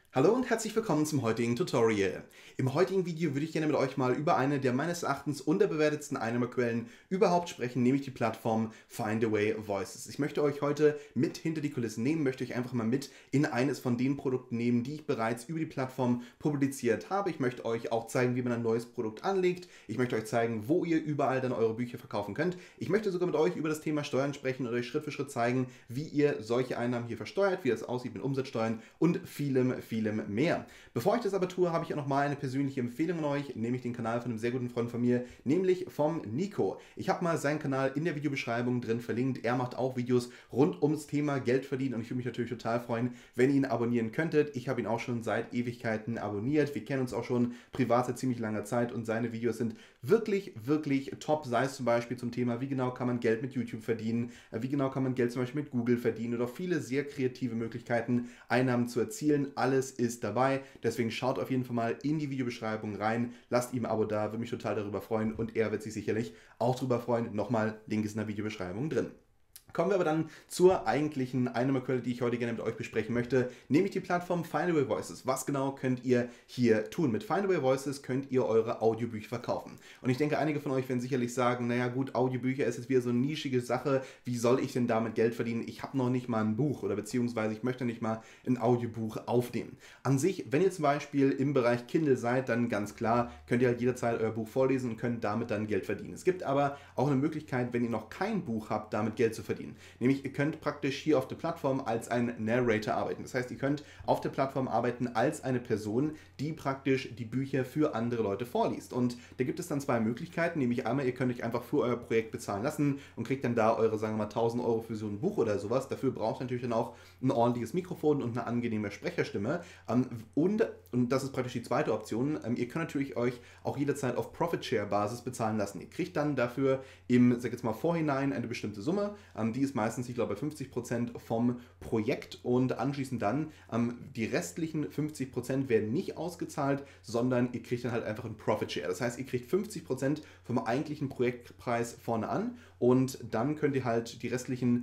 Hallo und herzlich willkommen zum heutigen Tutorial. Im heutigen Video würde ich gerne mit euch mal über eine der meines Erachtens unterbewertetsten Einnahmequellen überhaupt sprechen, nämlich die Plattform Findaway Voices. Ich möchte euch heute mit hinter die Kulissen nehmen, möchte euch einfach mal mit in eines von den Produkten nehmen, die ich bereits über die Plattform publiziert habe. Ich möchte euch auch zeigen, wie man ein neues Produkt anlegt. Ich möchte euch zeigen, wo ihr überall dann eure Bücher verkaufen könnt. Ich möchte sogar mit euch über das Thema Steuern sprechen und euch Schritt für Schritt zeigen, wie ihr solche Einnahmen hier versteuert, wie das aussieht mit Umsatzsteuern und vielem mehr. Bevor ich das aber tue, habe ich auch nochmal eine persönliche Empfehlung an euch, nämlich den Kanal von einem sehr guten Freund von mir, nämlich vom Nico. Ich habe mal seinen Kanal in der Videobeschreibung drin verlinkt. Er macht auch Videos rund ums Thema Geld verdienen und ich würde mich natürlich total freuen, wenn ihr ihn abonnieren könntet. Ich habe ihn auch schon seit Ewigkeiten abonniert. Wir kennen uns auch schon privat seit ziemlich langer Zeit und seine Videos sind wirklich top, sei es zum Beispiel zum Thema, wie genau kann man Geld mit YouTube verdienen, wie genau kann man Geld zum Beispiel mit Google verdienen oder viele sehr kreative Möglichkeiten, Einnahmen zu erzielen. Alles ist dabei, deswegen schaut auf jeden Fall mal in die Videobeschreibung rein, lasst ihm ein Abo da, würde mich total darüber freuen und er wird sich sicherlich auch darüber freuen. Nochmal, Link ist in der Videobeschreibung drin. Kommen wir aber dann zur eigentlichen Einnahmequelle, die ich heute gerne mit euch besprechen möchte, nämlich die Plattform Findaway Voices. Was genau könnt ihr hier tun? Mit Findaway Voices könnt ihr eure Audiobücher verkaufen. Und ich denke, einige von euch werden sicherlich sagen, naja gut, Audiobücher ist jetzt wieder so eine nischige Sache, wie soll ich denn damit Geld verdienen? Ich habe noch nicht mal ein Buch oder beziehungsweise ich möchte nicht mal ein Audiobuch aufnehmen. An sich, wenn ihr zum Beispiel im Bereich Kindle seid, dann ganz klar, könnt ihr halt jederzeit euer Buch vorlesen und könnt damit dann Geld verdienen. Es gibt aber auch eine Möglichkeit, wenn ihr noch kein Buch habt, damit Geld zu verdienen. Nämlich ihr könnt praktisch hier auf der Plattform als ein Narrator arbeiten. Das heißt, ihr könnt auf der Plattform arbeiten als eine Person, die praktisch die Bücher für andere Leute vorliest. Und da gibt es dann zwei Möglichkeiten, nämlich einmal, ihr könnt euch einfach für euer Projekt bezahlen lassen und kriegt dann da eure, sagen wir mal, 1000 Euro für so ein Buch oder sowas. Dafür braucht ihr natürlich dann auch ein ordentliches Mikrofon und eine angenehme Sprecherstimme. Und das ist praktisch die zweite Option, ihr könnt natürlich euch auch jederzeit auf Profit-Share-Basis bezahlen lassen. Ihr kriegt dann dafür im, sag jetzt mal, Vorhinein eine bestimmte Summe, die ist meistens, ich glaube, 50% vom Projekt und anschließend dann die restlichen 50% werden nicht ausgezahlt, sondern ihr kriegt dann halt einfach einen Profit Share. Das heißt, ihr kriegt 50% vom eigentlichen Projektpreis vorne an und dann könnt ihr halt die restlichen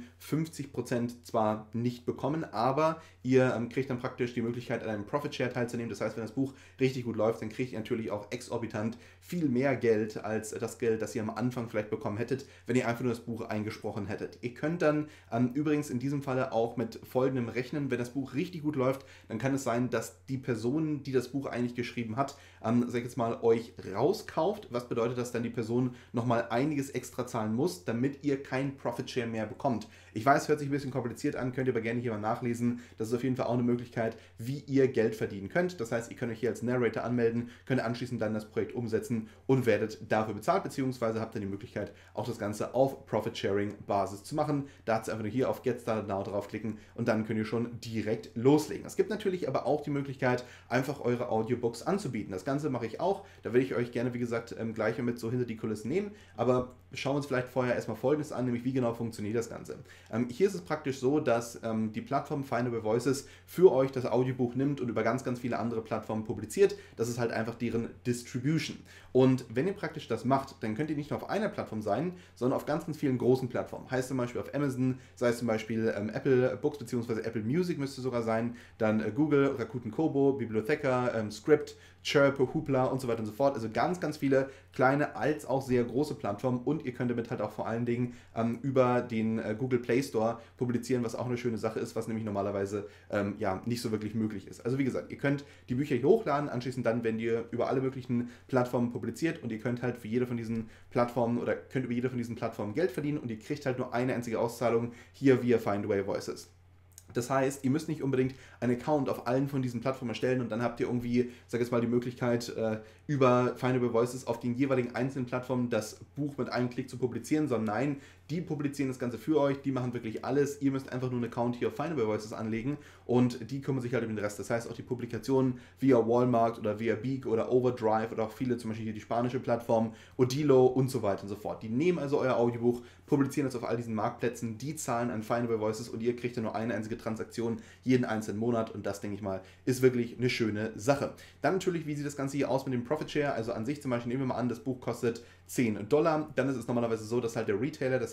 50% zwar nicht bekommen, aber ihr kriegt dann praktisch die Möglichkeit, an einem Profit Share teilzunehmen. Das heißt, wenn das Buch richtig gut läuft, dann kriegt ihr natürlich auch exorbitant viel mehr Geld als das Geld, das ihr am Anfang vielleicht bekommen hättet, wenn ihr einfach nur das Buch eingesprochen hättet. Ihr könnt dann übrigens in diesem Falle auch mit folgendem rechnen: Wenn das Buch richtig gut läuft, dann kann es sein, dass die Person, die das Buch eigentlich geschrieben hat, sag ich jetzt mal, euch rauskauft. Was bedeutet, dass dann die Person nochmal einiges extra zahlen muss, damit ihr kein Profit Share mehr bekommt. Ich weiß, hört sich ein bisschen kompliziert an, könnt ihr aber gerne hier mal nachlesen. Das ist auf jeden Fall auch eine Möglichkeit, wie ihr Geld verdienen könnt. Das heißt, ihr könnt euch hier als Narrator anmelden, könnt anschließend dann das Projekt umsetzen und werdet dafür bezahlt, beziehungsweise habt dann die Möglichkeit, auch das Ganze auf Profit-Sharing-Basis zu machen. Dazu einfach nur hier auf Get Started Now draufklicken und dann könnt ihr schon direkt loslegen. Es gibt natürlich aber auch die Möglichkeit, einfach eure Audiobooks anzubieten. Das Ganze mache ich auch. Da will ich euch gerne, wie gesagt, gleich mit so hinter die Kulissen nehmen. Aber schauen wir uns vielleicht vorher erstmal Folgendes an, nämlich wie genau funktioniert das Ganze. Hier ist es praktisch so, dass die Plattform Findaway Voices für euch das Audiobuch nimmt und über ganz viele andere Plattformen publiziert. Das ist halt einfach deren Distribution. Und wenn ihr praktisch das macht, dann könnt ihr nicht nur auf einer Plattform sein, sondern auf ganz vielen großen Plattformen. Heißt zum Beispiel auf Amazon, sei es zum Beispiel Apple Books bzw. Apple Music müsste sogar sein, dann Google, Rakuten Kobo, Bibliotheca, Script, Chirp, Hoopla und so weiter und so fort. Also ganz viele kleine als auch sehr große Plattformen und ihr könnt damit halt auch vor allen Dingen über den Google Play Store publizieren, was auch eine schöne Sache ist, was nämlich normalerweise ja nicht so wirklich möglich ist. Also wie gesagt, ihr könnt die Bücher hier hochladen, anschließend dann, wenn ihr über alle möglichen Plattformen publiziert und ihr könnt halt für jede von diesen Plattformen oder könnt über jede von diesen Plattformen Geld verdienen und ihr kriegt halt nur eine einzige Auszahlung hier via Findaway Voices. Das heißt, ihr müsst nicht unbedingt einen Account auf allen von diesen Plattformen erstellen und dann habt ihr irgendwie, sag jetzt mal, die Möglichkeit, über Findaway Voices auf den jeweiligen einzelnen Plattformen das Buch mit einem Klick zu publizieren, sondern nein, die publizieren das Ganze für euch, die machen wirklich alles. Ihr müsst einfach nur einen Account hier auf Findaway Voices anlegen und die kümmern sich halt um den Rest. Das heißt, auch die Publikationen via Walmart oder via Beak oder Overdrive oder auch viele, zum Beispiel hier die spanische Plattform, Odilo und so weiter und so fort. Die nehmen also euer Audiobuch, publizieren es auf all diesen Marktplätzen, die zahlen an Findaway Voices und ihr kriegt dann nur eine einzige Transaktion jeden einzelnen Monat und das, denke ich mal, ist wirklich eine schöne Sache. Dann natürlich, wie sieht das Ganze hier aus mit dem Profit Share? Also an sich zum Beispiel, nehmen wir mal an, das Buch kostet $10, dann ist es normalerweise so, dass halt der Retailer, das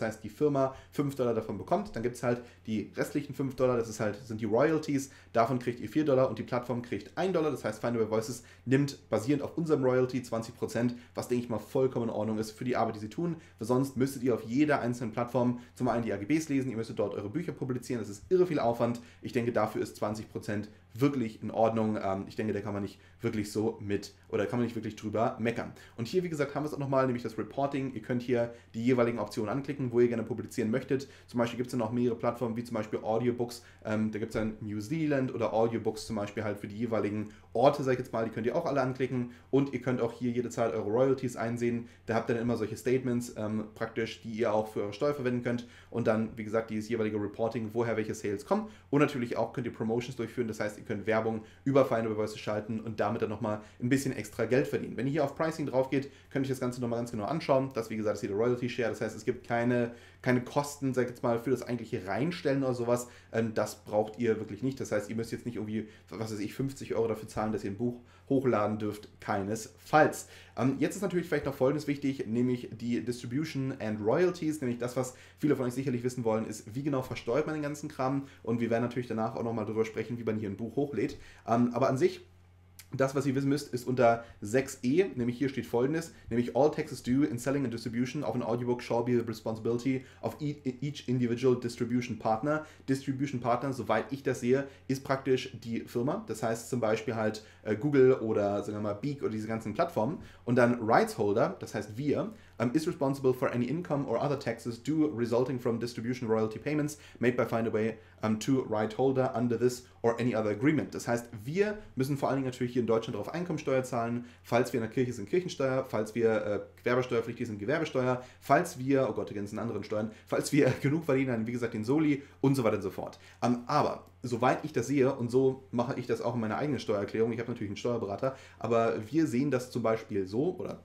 heißt die Firma $5 davon bekommt, dann gibt es halt die restlichen $5, das sind die Royalties, davon kriegt ihr $4 und die Plattform kriegt $1, das heißt Findaway Voices nimmt basierend auf unserem Royalty 20%, was denke ich mal vollkommen in Ordnung ist für die Arbeit, die sie tun, weil sonst müsstet ihr auf jeder einzelnen Plattform zum einen die AGBs lesen, ihr müsstet dort eure Bücher publizieren, das ist irre viel Aufwand, ich denke dafür ist 20% wirklich in Ordnung, ich denke da kann man nicht wirklich so kann man nicht wirklich drüber meckern. Und hier wie gesagt haben wir es auch nochmal, nämlich das Reporting, ihr könnt hier die jeweiligen Optionen anklicken, wo ihr gerne publizieren möchtet, zum Beispiel gibt es dann auch mehrere Plattformen, wie zum Beispiel Audiobooks, da gibt es dann New Zealand oder Audiobooks zum Beispiel halt für die jeweiligen Orte, sag ich jetzt mal, die könnt ihr auch alle anklicken und ihr könnt auch hier jederzeit eure Royalties einsehen, da habt ihr dann immer solche Statements praktisch, die ihr auch für eure Steuer verwenden könnt und dann, wie gesagt, dieses jeweilige Reporting, woher welche Sales kommen und natürlich auch könnt ihr Promotions durchführen, das heißt, ihr könnt Werbung über Findaway Voices schalten und damit dann nochmal ein bisschen extra Geld verdienen. Wenn ihr hier auf Pricing drauf geht, könnt ihr das Ganze nochmal ganz genau anschauen, das wie gesagt ist hier der Royalty Share, das heißt, es gibt keine Kosten, sag ich jetzt mal, für das eigentliche Reinstellen oder sowas, das braucht ihr wirklich nicht, das heißt, ihr müsst jetzt nicht irgendwie, was weiß ich, 50 € dafür zahlen, dass ihr ein Buch hochladen dürft, keinesfalls. Jetzt ist natürlich vielleicht noch Folgendes wichtig, nämlich die Distribution and Royalties, nämlich das, was viele von euch sicherlich wissen wollen, ist, wie genau versteuert man den ganzen Kram und wir werden natürlich danach auch nochmal darüber sprechen, wie man hier ein Buch hochlädt, aber an sich das, was ihr wissen müsst, ist unter 6e, nämlich hier steht Folgendes, nämlich all taxes due in selling and distribution of an audiobook shall be the responsibility of each individual distribution partner. Distribution Partner, soweit ich das sehe, ist praktisch die Firma, das heißt zum Beispiel halt Google oder sagen wir mal Beak oder diese ganzen Plattformen und dann Rights Holder, das heißt wir, is responsible for any income or other taxes due resulting from distribution royalty payments made by Findaway to right holder under this or any other agreement. Das heißt, wir müssen vor allen Dingen natürlich hier in Deutschland darauf Einkommensteuer zahlen, falls wir in der Kirche sind Kirchensteuer, falls wir gewerbesteuerpflichtig sind Gewerbesteuer, falls wir, oh Gott, die ganzen anderen Steuern, falls wir genug verdienen, dann wie gesagt den Soli und so weiter und so fort. Aber soweit ich das sehe, und so mache ich das auch in meiner eigenen Steuererklärung, ich habe natürlich einen Steuerberater, aber wir sehen das zum Beispiel so, oder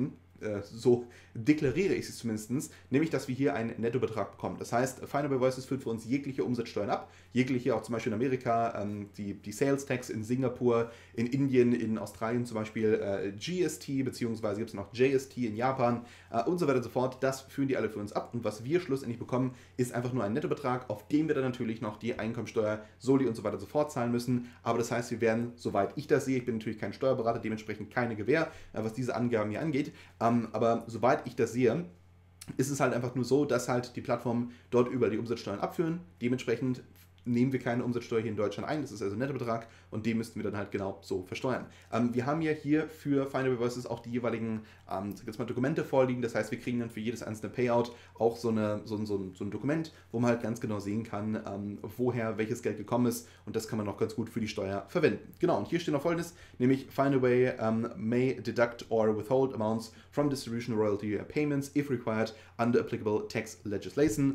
so deklariere ich es zumindest, nämlich, dass wir hier einen Nettobetrag bekommen. Das heißt, Findaway Voices führt für uns jegliche Umsatzsteuern ab, jegliche auch zum Beispiel in Amerika, die Sales Tax in Singapur, in Indien, in Australien zum Beispiel GST, beziehungsweise gibt es noch JST in Japan und so weiter und so fort. Das führen die alle für uns ab und was wir schlussendlich bekommen, ist einfach nur ein Nettobetrag, auf dem wir dann natürlich noch die Einkommensteuer, Soli und so weiter und so fort zahlen müssen. Aber das heißt, wir werden, soweit ich das sehe, ich bin natürlich kein Steuerberater, dementsprechend keine Gewähr, was diese Angaben hier angeht, aber soweit ich das sehe, ist es halt einfach nur so, dass halt die Plattformen dort über die Umsatzsteuern abführen. Dementsprechend nehmen wir keine Umsatzsteuer hier in Deutschland ein, das ist also ein Nettobetrag und den müssten wir dann halt genau so versteuern. Wir haben ja hier für Findaway Voices auch die jeweiligen jetzt mal Dokumente vorliegen, das heißt, wir kriegen dann für jedes einzelne Payout auch so ein Dokument, wo man halt ganz genau sehen kann, woher welches Geld gekommen ist und das kann man auch ganz gut für die Steuer verwenden. Genau, und hier steht noch Folgendes, nämlich Findaway may deduct or withhold amounts from distribution royalty payments if required under applicable tax legislation.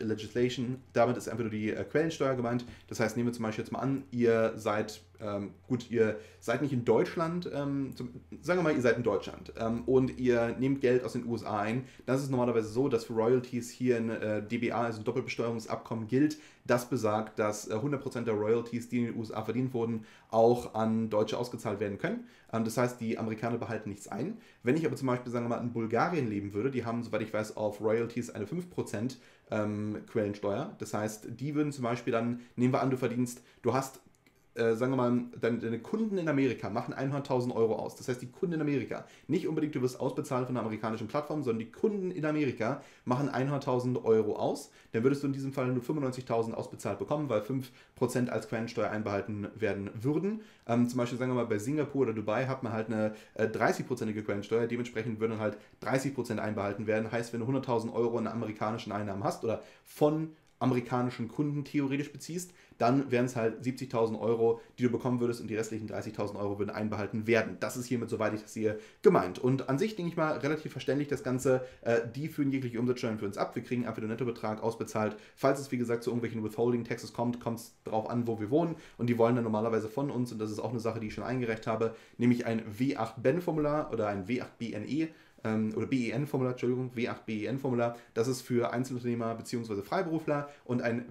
Damit ist einfach nur die Quellensteuer gemeint. Das heißt, nehmen wir zum Beispiel jetzt mal an, ihr seid ihr seid nicht in Deutschland, sagen wir mal, ihr seid in Deutschland und ihr nehmt Geld aus den USA ein, dann ist es normalerweise so, dass für Royalties hier ein DBA, also ein Doppelbesteuerungsabkommen gilt, das besagt, dass 100% der Royalties, die in den USA verdient wurden, auch an Deutsche ausgezahlt werden können. Das heißt, die Amerikaner behalten nichts ein. Wenn ich aber zum Beispiel, sagen wir mal, in Bulgarien leben würde, die haben, soweit ich weiß, auf Royalties eine 5% Quellensteuer. Das heißt, die würden zum Beispiel dann, nehmen wir an, du hast sagen wir mal, deine Kunden in Amerika machen 100.000 € aus. Das heißt, die Kunden in Amerika, nicht unbedingt du wirst ausbezahlt von einer amerikanischen Plattform, sondern die Kunden in Amerika machen 100.000 € aus. Dann würdest du in diesem Fall nur 95.000 ausbezahlt bekommen, weil 5% als Quellensteuer einbehalten werden würden. Zum Beispiel, sagen wir mal, bei Singapur oder Dubai hat man halt eine 30%ige Quellensteuer. Dementsprechend würden halt 30% einbehalten werden. Heißt, wenn du 100.000 € in amerikanischen Einnahmen hast oder von amerikanischen Kunden theoretisch beziehst, dann wären es halt 70.000 €, die du bekommen würdest und die restlichen 30.000 € würden einbehalten werden. Das ist hiermit, soweit ich das sehe, gemeint. Und an sich, denke ich mal, relativ verständlich das Ganze. Die führen jegliche Umsatzsteuern für uns ab. Wir kriegen einfach den Nettobetrag ausbezahlt. Falls es, wie gesagt, zu irgendwelchen Withholding-Taxes kommt, kommt es darauf an, wo wir wohnen. Und die wollen dann normalerweise von uns, und das ist auch eine Sache, die ich schon eingereicht habe, nämlich ein W8-BEN-Formular oder ein W8-BNE, oder BEN-Formular, Entschuldigung, W8-BEN-Formular, das ist für Einzelunternehmer bzw. Freiberufler und ein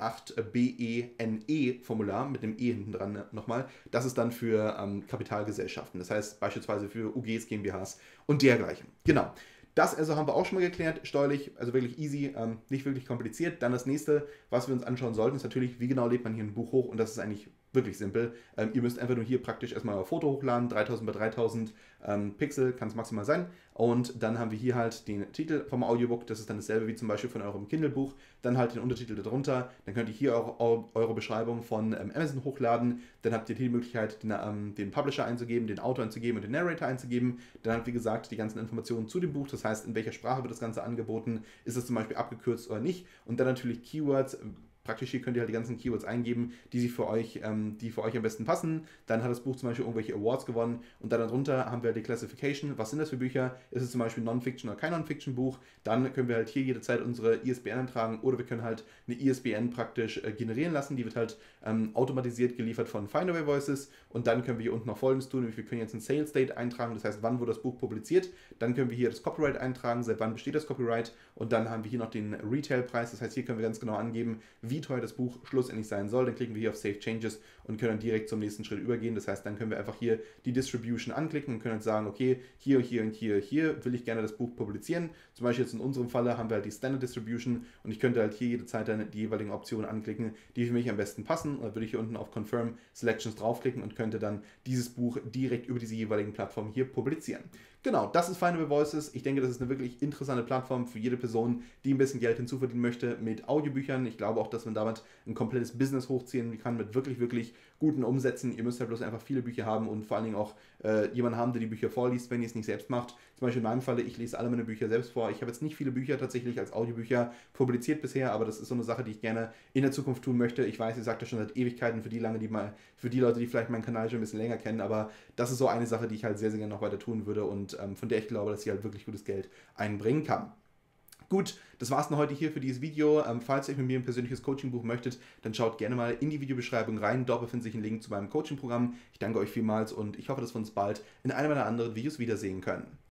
W8-BENE-Formular mit dem E hinten dran nochmal, das ist dann für Kapitalgesellschaften, das heißt beispielsweise für UGs, GmbHs und dergleichen. Genau. Das also haben wir auch schon mal geklärt, steuerlich, also wirklich easy, nicht wirklich kompliziert. Dann das nächste, was wir uns anschauen sollten, ist natürlich, wie genau lädt man hier ein Buch hoch, und das ist eigentlich wirklich simpel. Ihr müsst einfach nur hier praktisch erstmal euer Foto hochladen, 3000 bei 3000 Pixel kann es maximal sein, und dann haben wir hier halt den Titel vom Audiobook, das ist dann dasselbe wie zum Beispiel von eurem Kindle-Buch, dann halt den Untertitel darunter, dann könnt ihr hier auch eure Beschreibung von Amazon hochladen, dann habt ihr hier die Möglichkeit, den Publisher einzugeben, den Autor einzugeben und den Narrator einzugeben, dann habt ihr, wie gesagt, die ganzen Informationen zu dem Buch, das heißt, in welcher Sprache wird das Ganze angeboten, ist es zum Beispiel abgekürzt oder nicht, und dann natürlich Keywords. Praktisch hier könnt ihr halt die ganzen Keywords eingeben, die für euch am besten passen. Dann hat das Buch zum Beispiel irgendwelche Awards gewonnen, und dann darunter haben wir die Classification. Was sind das für Bücher? Ist es zum Beispiel Non-Fiction oder kein Non-Fiction-Buch? Dann können wir halt hier jederzeit unsere ISBN eintragen, oder wir können halt eine ISBN praktisch generieren lassen. Die wird halt automatisiert geliefert von Findaway Voices, und dann können wir hier unten noch Folgendes tun. Wir können jetzt ein Sales Date eintragen, das heißt, wann wurde das Buch publiziert. Dann können wir hier das Copyright eintragen, seit wann besteht das Copyright, und dann haben wir hier noch den Retail-Preis. Das heißt, hier können wir ganz genau angeben, wie teuer das Buch schlussendlich sein soll. Dann klicken wir hier auf Save Changes und können dann direkt zum nächsten Schritt übergehen. Das heißt, dann können wir einfach hier die Distribution anklicken und können dann sagen, okay, hier, hier und hier will ich gerne das Buch publizieren. Zum Beispiel jetzt in unserem Falle haben wir halt die Standard Distribution, und ich könnte halt hier jederzeit dann die jeweiligen Optionen anklicken, die für mich am besten passen. Und dann würde ich hier unten auf Confirm Selections draufklicken und könnte dann dieses Buch direkt über diese jeweiligen Plattformen hier publizieren. Genau, das ist Findaway Voices. Ich denke, das ist eine wirklich interessante Plattform für jede Person, die ein bisschen Geld hinzuverdienen möchte mit Audiobüchern. Ich glaube auch, dass man damit ein komplettes Business hochziehen kann mit wirklich, wirklich guten Umsätzen. Ihr müsst halt bloß einfach viele Bücher haben und vor allen Dingen auch jemanden haben, der die Bücher vorliest, wenn ihr es nicht selbst macht. Zum Beispiel in meinem Falle, ich lese alle meine Bücher selbst vor. Ich habe jetzt nicht viele Bücher tatsächlich als Audiobücher publiziert bisher, aber das ist so eine Sache, die ich gerne in der Zukunft tun möchte. Ich weiß, ich sage das schon seit Ewigkeiten für die Leute, die vielleicht meinen Kanal schon ein bisschen länger kennen, aber das ist so eine Sache, die ich halt sehr, sehr gerne noch weiter tun würde, und von der ich glaube, dass sie halt wirklich gutes Geld einbringen kann. Gut, das war's dann heute hier für dieses Video. Falls ihr euch mit mir ein persönliches Coaching buchen möchtet, dann schaut gerne mal in die Videobeschreibung rein. Dort befindet sich ein Link zu meinem Coaching-Programm. Ich danke euch vielmals, und ich hoffe, dass wir uns bald in einem meiner anderen Videos wiedersehen können.